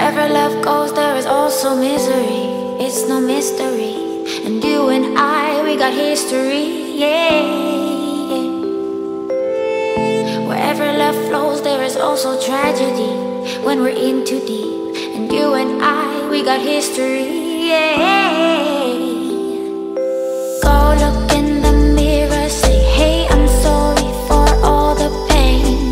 Wherever love goes, there is also misery. It's no mystery. And you and I, we got history, yeah. Wherever love flows, there is also tragedy when we're in too deep. And you and I, we got history, yeah. Go look in the mirror, say, hey, I'm sorry for all the pain.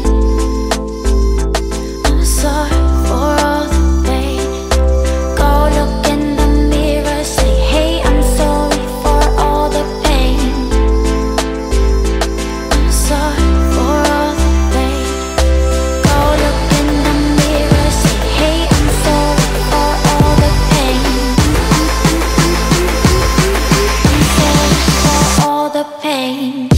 I'm sorry for all the pain. Go look in the mirror, say, hey, I'm sorry for all the pain. I'm sorry for all the pain. Go look in the mirror, say, hey, I'm sorry for all the pain. I'm sorry for all the pain.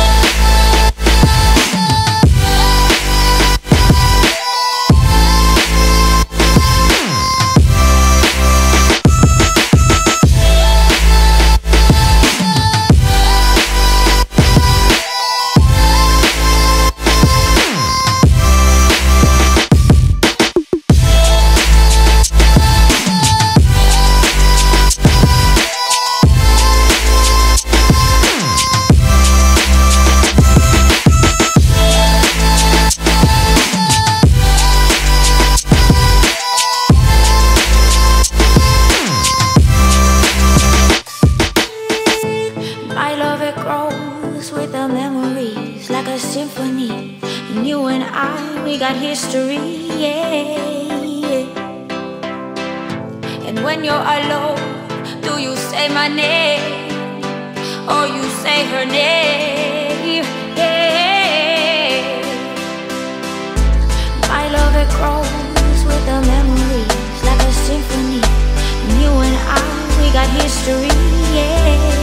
My love, it grows with the memories like a symphony. And you and I, we got history, yeah. And when you're alone, do you say my name or you say her name? Yeah. My love, it grows with the memories like a symphony. And you and I, we got history, yeah.